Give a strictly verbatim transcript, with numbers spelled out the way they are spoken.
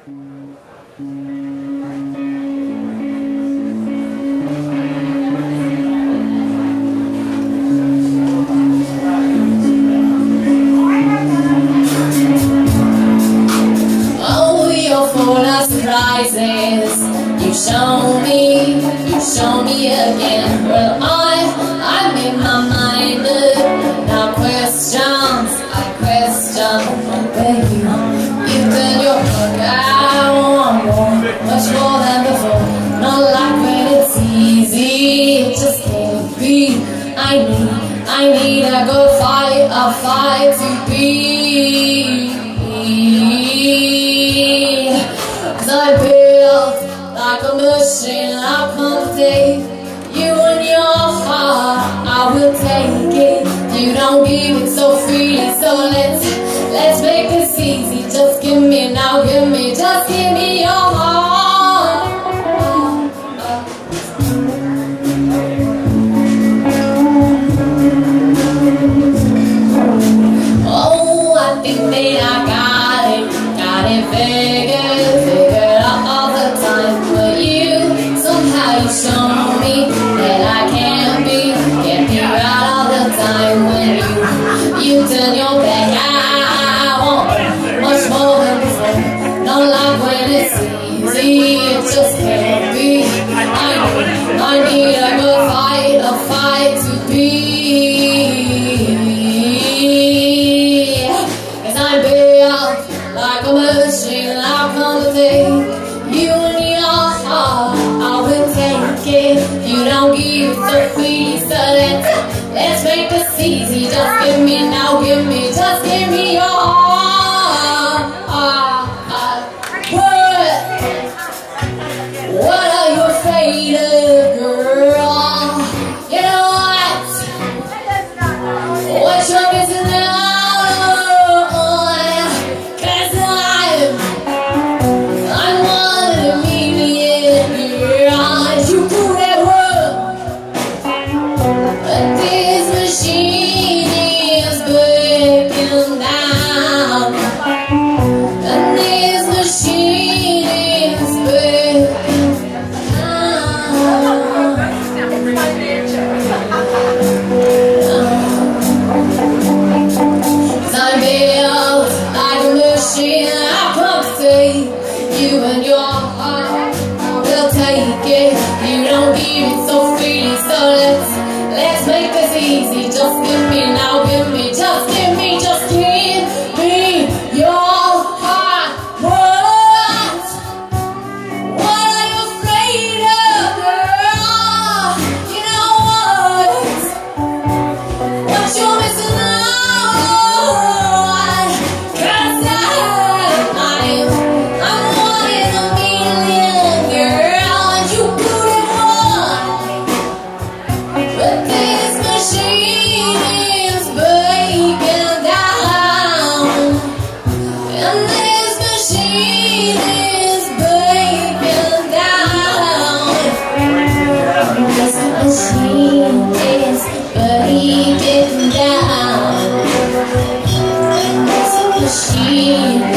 Surprises. You show me, you show me again. Well, I, I made my mind up. Now questions, I question where you, you turn your look. I want more, much more than before. Not like when it's easy, it just can't be. I need, I need a good fight, a fight to be. I built like a machine, I'll come take you in your heart, I will take it. You don't give it so freely, so let's let's make this easy. Just give me now, give me, just give me your heart. Oh, I think that I got it, got it figured. You show me that I can't be, can't be right all the time. When you, you turn your back, I want much more than before. Don't like when it's easy, it just can't be. I need, I need a good fight, a fight to be. Cause I'm built like a machine, I'll come to take you in your heart. You don't give so free, so let's, let's make this easy. Just give me now, give me, just give me your heart. What? What are you afraid of, girl? You know what? What you're missing out on? Cause I'm, I'm one of the million girls. You could have but this machine is breaking down, and this machine is breaking down. Cause I'm built like a machine, I can't take you and your heart, I will take it. You don't give it so freely, so let's Let's make this easy. Just give me now, give me, just give me, just give me your heart. What? What are you afraid of, girl? You know what? What you're missing out. Cause I'm, I'm, I'm one in a million, girl, and you couldn't want. But this machine is breaking down, and this machine is breaking down. This machine is breaking down. This machine